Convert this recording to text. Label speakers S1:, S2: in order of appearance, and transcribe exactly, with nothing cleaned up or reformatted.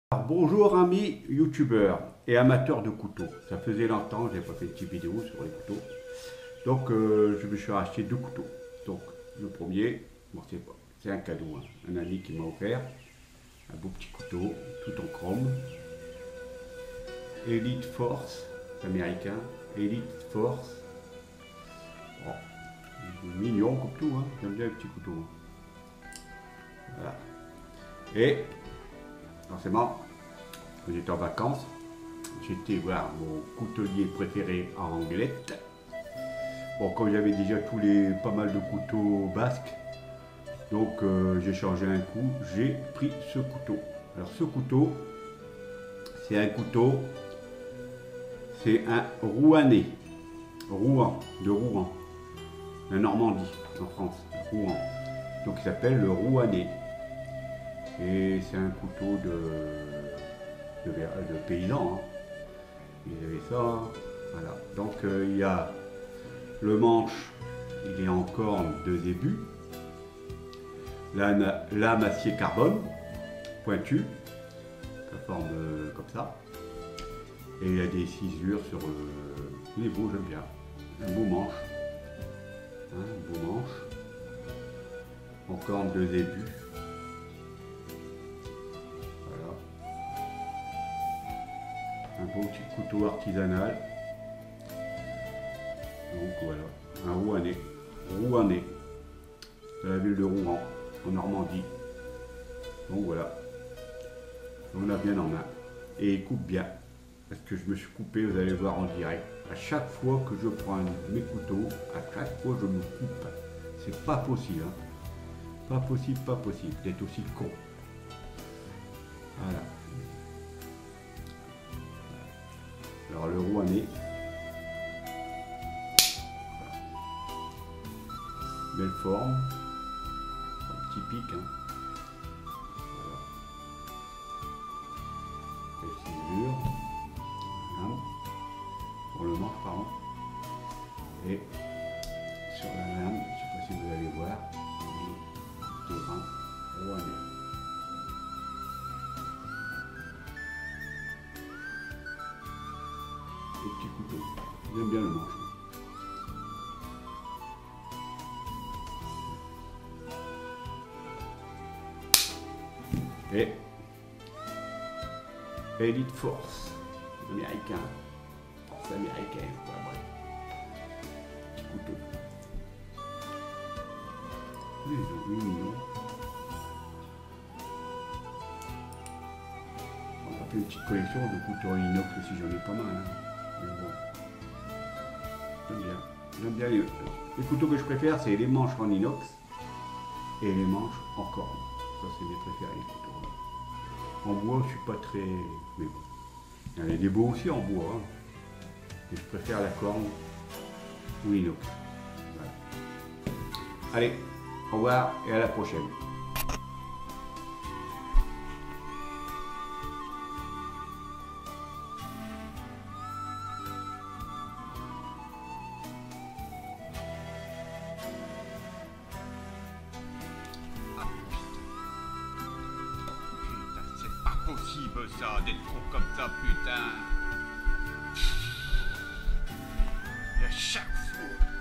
S1: Alors, bonjour amis youtubeurs et amateurs de couteaux. Ça faisait longtemps que je n'ai pas fait une petite vidéo sur les couteaux. Donc euh, je me suis racheté deux couteaux. Donc le premier, bon, c'est un cadeau, hein. Un ami qui m'a offert un beau petit couteau, tout en chrome. Elite Force, américain. Elite Force. Bon, mignon comme tout, hein. J'aime bien les petits couteaux. Hein. Voilà. Et forcément, quand j'étais en vacances, j'étais voir mon coutelier préféré en Anglette. Bon, comme j'avais déjà tous les pas mal de couteaux basques, donc euh, j'ai changé un coup, j'ai pris ce couteau. Alors ce couteau, c'est un couteau, c'est un Rouennais, Rouen, de Rouen, la Normandie, en France, Rouen. Donc il s'appelle le Rouennais. Et c'est un couteau de, de, de paysan. Hein. Ils avaient ça. Hein. Voilà. Donc euh, il y a le manche, il est en corne de début. Lame, lame acier carbone, pointue, la forme euh, comme ça. Et il y a des cisures sur le niveau, j'aime bien. Un beau manche. Hein, un beau manche. En corne de début. Un beau petit couteau artisanal. Donc voilà, un Rouennais. Rouennais, de la ville de Rouen, en Normandie. Donc voilà, on a bien en main. Et il coupe bien, parce que je me suis coupé, vous allez voir en direct. À chaque fois que je prends mes couteaux, à chaque fois je me coupe. C'est pas possible, hein. Pas possible, pas possible d'être aussi con. Voilà. Alors le Rouennais, belle forme, typique, hein. Voilà. Belle cisure, voilà. Pour le manche, pardon. Et sur la lame, je ne sais pas si vous allez voir, de grain Rouennais. Petit couteau. J'aime bien le manche. Et Elite Force, américain. Force américaine, voilà, bref. Petit couteau. Oui, ils ont mignon. On a fait une petite collection de couteaux en inox aussi, j'en ai pas mal. Hein. Mais bon, j'aime bien. J'aime bien les, les couteaux que je préfère, c'est les manches en inox et les manches en corne. Ça, c'est mes préférés, les couteaux. En bois, je suis pas très. Mais bon, il y en a des beaux aussi en bois. Hein. Mais je préfère la corne ou l'inox. Voilà. Allez, au revoir et à la prochaine.
S2: Possible ça, d'être con comme ça, putain. Et à chaque fois...